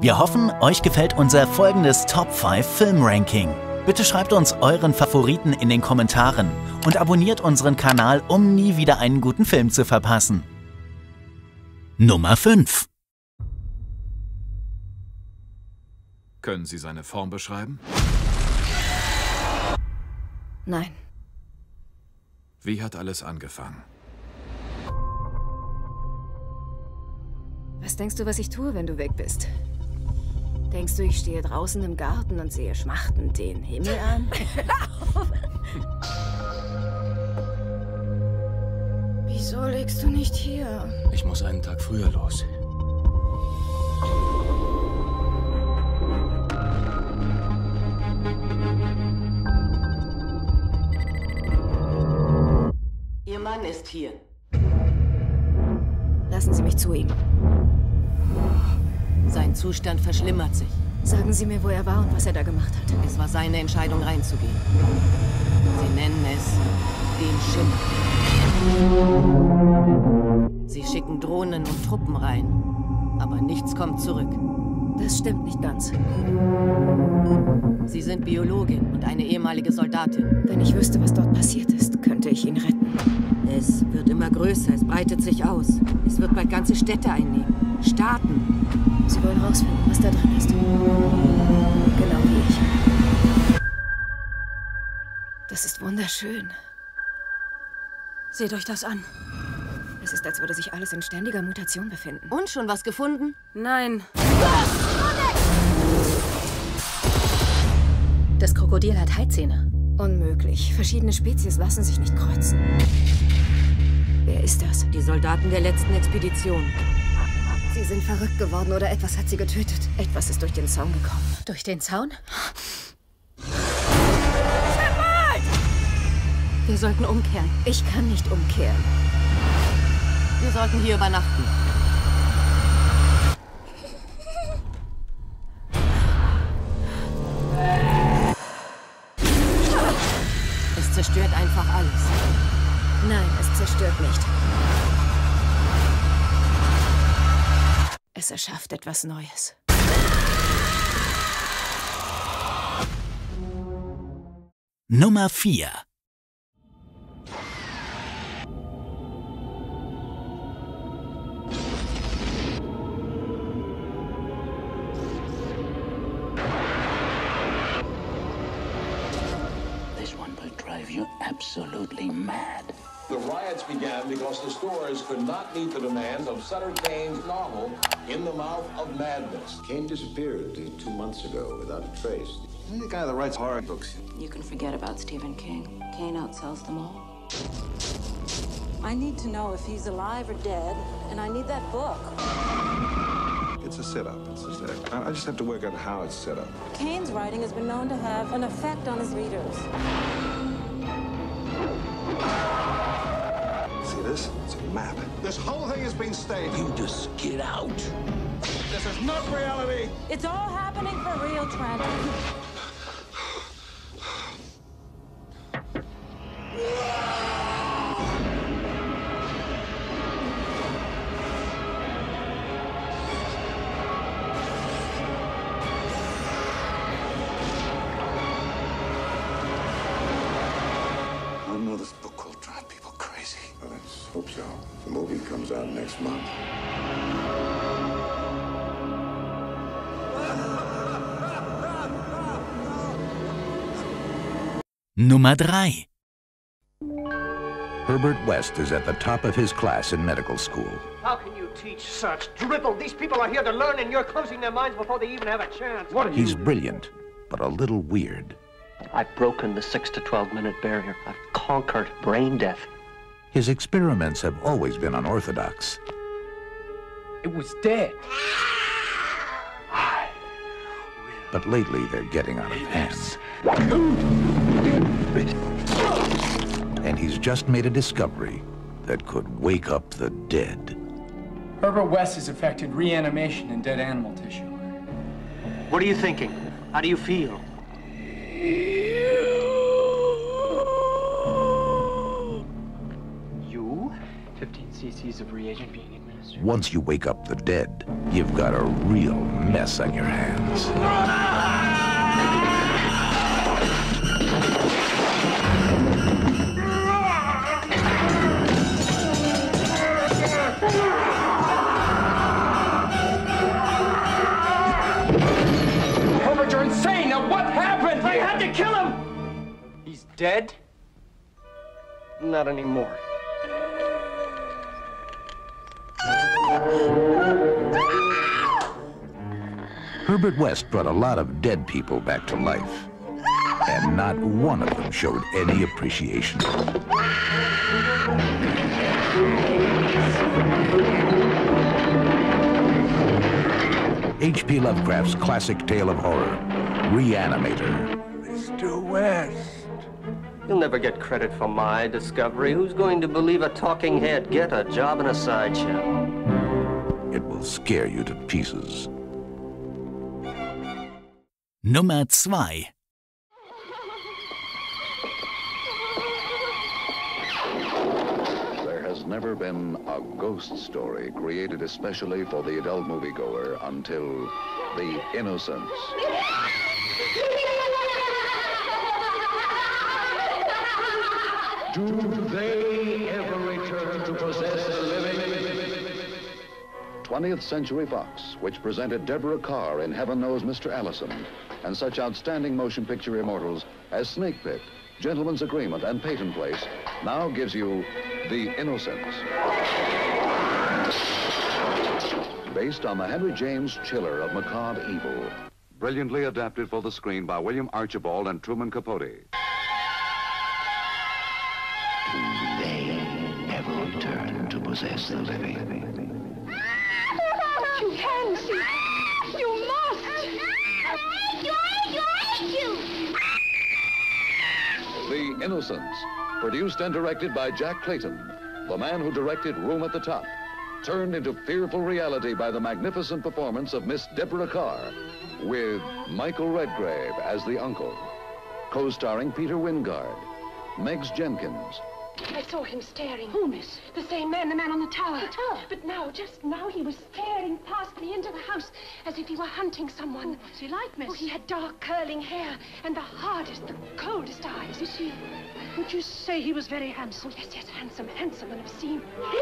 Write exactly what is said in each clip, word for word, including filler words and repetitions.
Wir hoffen, euch gefällt unser folgendes Top fünf Film-Ranking. Bitte schreibt uns euren Favoriten in den Kommentaren und abonniert unseren Kanal, um nie wieder einen guten Film zu verpassen. Nummer fünf. Können Sie seine Form beschreiben? Nein. Wie hat alles angefangen? Was denkst du, was ich tue, wenn du weg bist? Denkst du, ich stehe draußen im Garten und sehe schmachtend den Himmel an? Wieso legst du nicht hier? Ich muss einen Tag früher los. Ihr Mann ist hier. Lassen Sie mich zu ihm. Sein Zustand verschlimmert sich. Sagen Sie mir, wo er war und was er da gemacht hat. Es war seine Entscheidung, reinzugehen. Sie nennen es den Schimmer. Sie schicken Drohnen und Truppen rein, aber nichts kommt zurück. Das stimmt nicht ganz. Sie sind Biologin und eine ehemalige Soldatin. Wenn ich wüsste, was dort passiert ist, könnte ich ihn retten. Es wird immer größer, es breitet sich aus. Es wird bald ganze Städte einnehmen. Staaten. Sie wollen rausfinden, was da drin ist. Genau wie ich. Das ist wunderschön. Seht euch das an. Es ist, als würde sich alles in ständiger Mutation befinden. Und schon was gefunden? Nein. Das Krokodil hat Haizähne. Unmöglich. Verschiedene Spezies lassen sich nicht kreuzen. Wer ist das? Die Soldaten der letzten Expedition. Sie sind verrückt geworden oder etwas hat sie getötet. Etwas ist durch den Zaun gekommen. Durch den Zaun? Wir sollten umkehren. Ich kann nicht umkehren. Wir sollten hier übernachten. Es zerstört einfach alles. Nein, es zerstört nicht. Es erschafft etwas Neues. Nummer vier. This one will drive you absolutely mad. The riots began because the stores could not meet the demands of Sutter Kane's novel, In the Mouth of Madness. Kane disappeared two months ago without a trace. He's the guy that writes horror books. You can forget about Stephen King. Kane outsells them all. I need to know if he's alive or dead, and I need that book. It's a setup. It's a setup. I just have to work out how it's set up. Kane's writing has been known to have an effect on his readers. See this? It's a map. This whole thing has been staged. You just get out. This is not reality. It's all happening for real, Trent. I know this book will drive people crazy. Well, let's hope so. The movie comes out next month. Nummer drei. Herbert West is at the top of his class in medical school. How can you teach such dribble? These people are here to learn, and you're closing their minds before they even have a chance. What are you? He's brilliant, but a little weird. I've broken the six to twelve minute barrier. I've conquered brain death. His experiments have always been unorthodox. It was dead. But lately, they're getting out of hand. And he's just made a discovery that could wake up the dead. Herbert West has effected reanimation in dead animal tissue. What are you thinking? How do you feel? You? fifteen cc's of reagent being administered. Once you wake up the dead, you've got a real mess on your hands. Herbert, you're insane! Now what happened? I had to kill him! He's dead? Not anymore. Herbert West brought a lot of dead people back to life, and not one of them showed any appreciation. H P Lovecraft's classic tale of horror, Reanimator. Mister West. You'll never get credit for my discovery. Who's going to believe a talking head? Get a job in a sideshow. It will scare you to pieces. Nummer zwei. There has never been a ghost story created especially for the adult moviegoer until The Innocents. Do they ever return to possess the living? twentieth Century Fox, which presented Deborah Carr in Heaven Knows Mister Allison, and such outstanding motion picture immortals as Snake Pit, Gentleman's Agreement, and Peyton Place, now gives you The Innocents. Based on the Henry James Chiller of macabre evil. Brilliantly adapted for the screen by William Archibald and Truman Capote. Do they ever return to possess the living? You can see. You must. I hate you, I hate you, I hate you. The Innocents, produced and directed by Jack Clayton, the man who directed Room at the Top, turned into fearful reality by the magnificent performance of Miss Deborah Carr, with Michael Redgrave as the uncle, co-starring Peter Wingard, Meggs Jenkins. I saw him staring. Who, miss? The same man, the man on the tower. The tower? But now, just now, he was staring past me into the house as if he were hunting someone. Oh, what's he like, miss? Oh, he had dark, curling hair and the hardest, the coldest eyes. Is he... Would you say he was very handsome? Oh, yes, yes, handsome, handsome and obscene.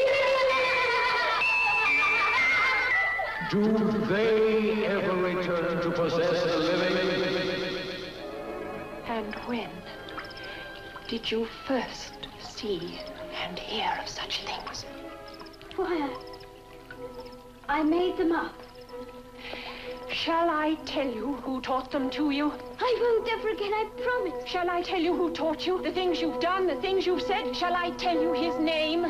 Do they ever return to possess the living? And when did you first see and hear of such things? Why, I made them up. Shall I tell you who taught them to you? I won't ever again, I promise. Shall I tell you who taught you? The things you've done, the things you've said? Shall I tell you his name?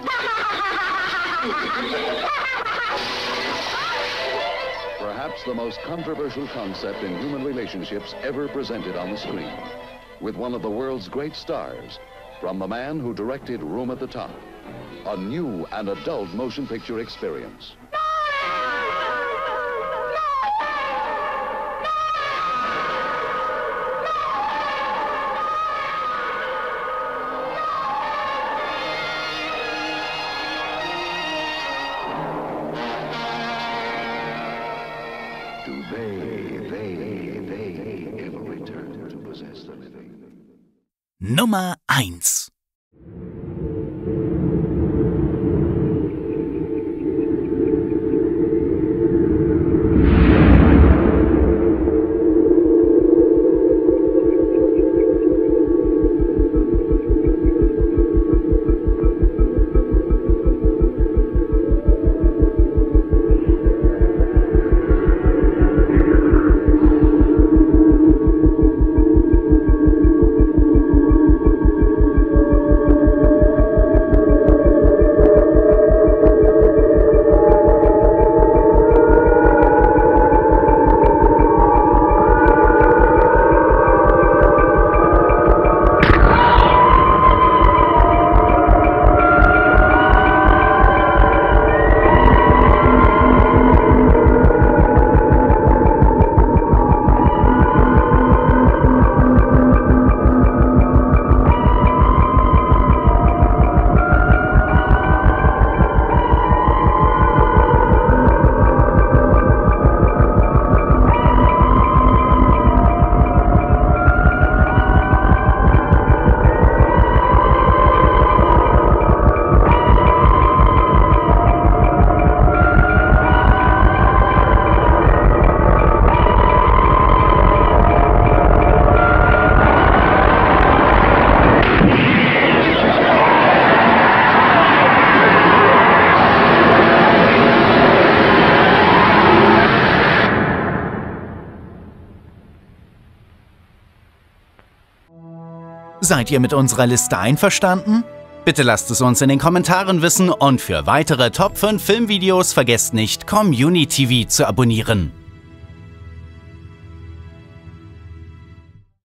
Perhaps the most controversial concept in human relationships ever presented on the screen, with one of the world's great stars, from the man who directed Room at the Top, a new and adult motion picture experience. Do they, they, they ever return to possess the living? Nummer eins. Seid ihr mit unserer Liste einverstanden? Bitte lasst es uns in den Kommentaren wissen und für weitere Top fünf Filmvideos vergesst nicht, Community T V zu abonnieren.